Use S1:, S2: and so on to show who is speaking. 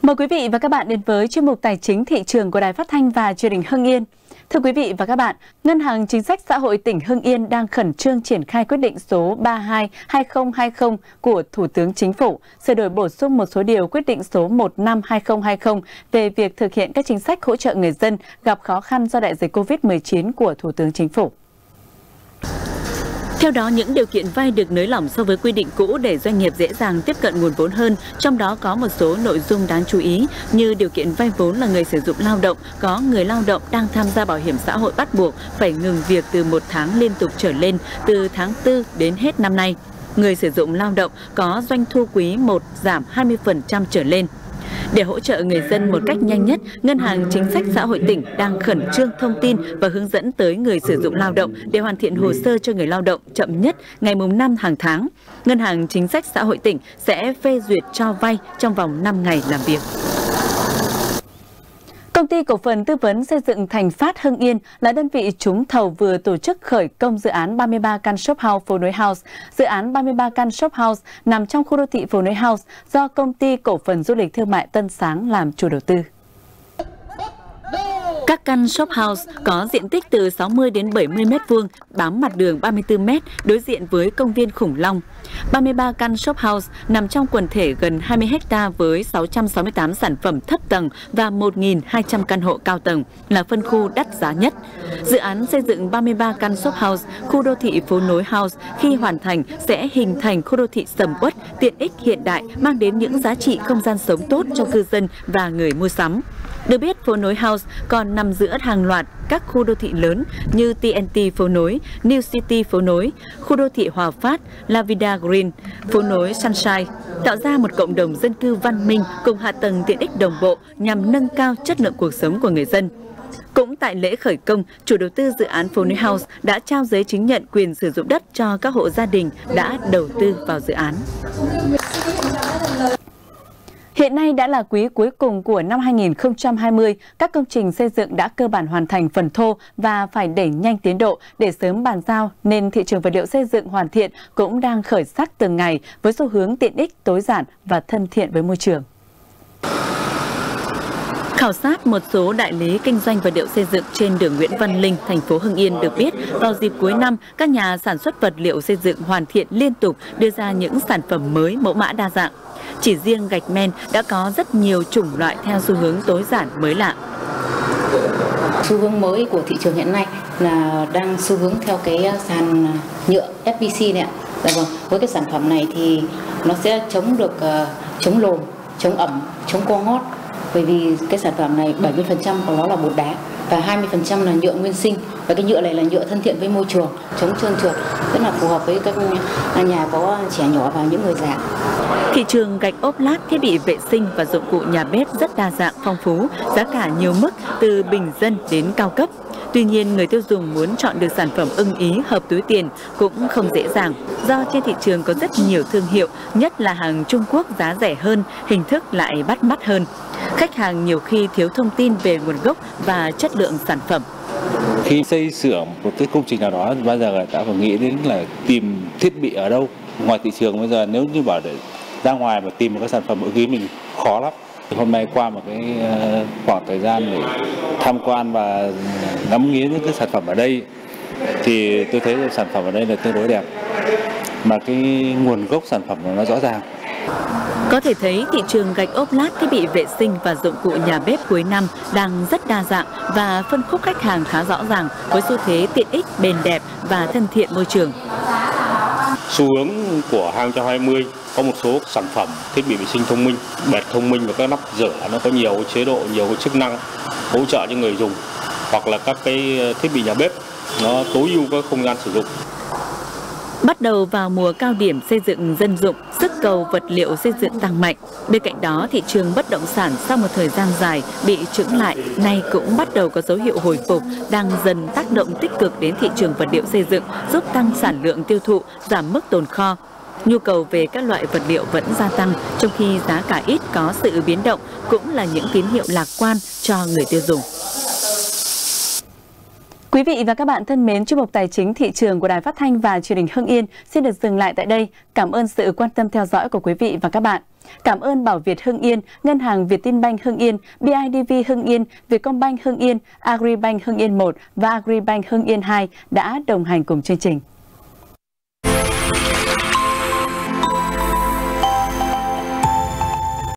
S1: Mời quý vị và các bạn đến với chuyên mục Tài chính thị trường của Đài Phát thanh và Truyền hình Hưng Yên. Thưa quý vị và các bạn, Ngân hàng Chính sách Xã hội tỉnh Hưng Yên đang khẩn trương triển khai quyết định số 32/2020 của Thủ tướng Chính phủ, sửa đổi bổ sung một số điều quyết định số 15/2020 về việc thực hiện các chính sách hỗ trợ người dân gặp khó khăn do đại dịch Covid-19 của Thủ tướng Chính phủ. Theo đó, những điều kiện vay được nới lỏng so với quy định cũ để doanh nghiệp dễ dàng tiếp cận nguồn vốn hơn, trong đó có một số nội dung đáng chú ý như điều kiện vay vốn là người sử dụng lao động, có người lao động đang tham gia bảo hiểm xã hội bắt buộc phải ngừng việc từ 1 tháng liên tục trở lên từ tháng 4 đến hết năm nay. Người sử dụng lao động có doanh thu quý 1 giảm 20% trở lên. Để hỗ trợ người dân một cách nhanh nhất, Ngân hàng Chính sách Xã hội tỉnh đang khẩn trương thông tin và hướng dẫn tới người sử dụng lao động để hoàn thiện hồ sơ cho người lao động chậm nhất ngày 5 hàng tháng. Ngân hàng Chính sách Xã hội tỉnh sẽ phê duyệt cho vay trong vòng 5 ngày làm việc. Công ty cổ phần tư vấn xây dựng Thành Phát Hưng Yên là đơn vị trúng thầu vừa tổ chức khởi công dự án 33 căn shop house phố nối house. Dự án 33 căn shop house nằm trong khu đô thị phố nối house do Công ty cổ phần du lịch thương mại Tân Sáng làm chủ đầu tư. Các căn shop house có diện tích từ 60 đến 70 m2, bám mặt đường 34 m, đối diện với công viên khủng long. 33 căn shop house nằm trong quần thể gần 20 ha với 668 sản phẩm thấp tầng và 1.200 căn hộ cao tầng, là phân khu đắt giá nhất. Dự án xây dựng 33 căn shop house, khu đô thị phố nối house khi hoàn thành sẽ hình thành khu đô thị sầm uất, tiện ích hiện đại, mang đến những giá trị không gian sống tốt cho cư dân và người mua sắm. Được biết, phố nối house còn nằm giữa hàng loạt các khu đô thị lớn như TNT phố nối, New City phố nối, khu đô thị Hòa Phát, La Vida Green, phố nối Sunshine, tạo ra một cộng đồng dân cư văn minh cùng hạ tầng tiện ích đồng bộ nhằm nâng cao chất lượng cuộc sống của người dân. Cũng tại lễ khởi công, chủ đầu tư dự án phố nối house đã trao giấy chứng nhận quyền sử dụng đất cho các hộ gia đình đã đầu tư vào dự án. Hiện nay đã là quý cuối cùng của năm 2020, các công trình xây dựng đã cơ bản hoàn thành phần thô và phải đẩy nhanh tiến độ để sớm bàn giao, nên thị trường vật liệu xây dựng hoàn thiện cũng đang khởi sắc từng ngày với xu hướng tiện ích, tối giản và thân thiện với môi trường. Khảo sát một số đại lý kinh doanh vật liệu xây dựng trên đường Nguyễn Văn Linh, thành phố Hưng Yên được biết, vào dịp cuối năm, các nhà sản xuất vật liệu xây dựng hoàn thiện liên tục đưa ra những sản phẩm mới, mẫu mã đa dạng. Chỉ riêng gạch men đã có rất nhiều chủng loại theo xu hướng tối giản mới lạ.
S2: Xu hướng mới của thị trường hiện nay là đang xu hướng theo cái sàn nhựa FPC này ạ. Dạ vâng. Với cái sản phẩm này thì nó sẽ chống được chống lồm, chống ẩm, chống co ngót. Bởi vì cái sản phẩm này 70% của nó là bột đá và 20% là nhựa nguyên sinh. Và cái nhựa này là nhựa thân thiện với môi trường, chống trơn trượt, rất là phù hợp với các nhà có trẻ nhỏ và những người già.
S1: Thị trường gạch ốp lát, thiết bị vệ sinh và dụng cụ nhà bếp rất đa dạng, phong phú, giá cả nhiều mức từ bình dân đến cao cấp. Tuy nhiên, người tiêu dùng muốn chọn được sản phẩm ưng ý, hợp túi tiền cũng không dễ dàng, do trên thị trường có rất nhiều thương hiệu, nhất là hàng Trung Quốc giá rẻ hơn, hình thức lại bắt mắt hơn. Khách hàng nhiều khi thiếu thông tin về nguồn gốc và chất lượng sản phẩm.
S3: Khi xây sửa một cái công trình nào đó, bao giờ người ta phải nghĩ đến là tìm thiết bị ở đâu. Ngoài thị trường bây giờ nếu như bảo để ra ngoài mà tìm một cái sản phẩm ưng ý mình khó lắm. Hôm nay qua một cái khoảng thời gian để tham quan và ngắm nghía những cái sản phẩm ở đây thì tôi thấy sản phẩm ở đây là tương đối đẹp, mà cái nguồn gốc sản phẩm nó rõ ràng.
S1: Có thể thấy thị trường gạch ốp lát, thiết bị vệ sinh và dụng cụ nhà bếp cuối năm đang rất đa dạng và phân khúc khách hàng khá rõ ràng với xu thế tiện ích, bền đẹp và thân thiện môi trường.
S4: Xu hướng của 2020 có một số sản phẩm thiết bị vệ sinh thông minh, bệt thông minh và các nắp rửa nó có nhiều chế độ, nhiều cái chức năng hỗ trợ cho người dùng, hoặc là các cái thiết bị nhà bếp nó tối ưu các không gian sử dụng.
S1: Bắt đầu vào mùa cao điểm xây dựng dân dụng, sức cầu vật liệu xây dựng tăng mạnh. Bên cạnh đó, thị trường bất động sản sau một thời gian dài bị chững lại, nay cũng bắt đầu có dấu hiệu hồi phục, đang dần tác động tích cực đến thị trường vật liệu xây dựng, giúp tăng sản lượng tiêu thụ, giảm mức tồn kho. Nhu cầu về các loại vật liệu vẫn gia tăng, trong khi giá cả ít có sự biến động, cũng là những tín hiệu lạc quan cho người tiêu dùng. Quý vị và các bạn thân mến, chuyên mục Tài chính thị trường của Đài Phát thanh và Truyền hình Hưng Yên xin được dừng lại tại đây. Cảm ơn sự quan tâm theo dõi của quý vị và các bạn. Cảm ơn Bảo Việt Hưng Yên, Ngân hàng Vietinbank Hưng Yên, BIDV Hưng Yên, Vietcombank Hưng Yên, Agribank Hưng Yên 1 và Agribank Hưng Yên 2 đã đồng hành cùng chương trình.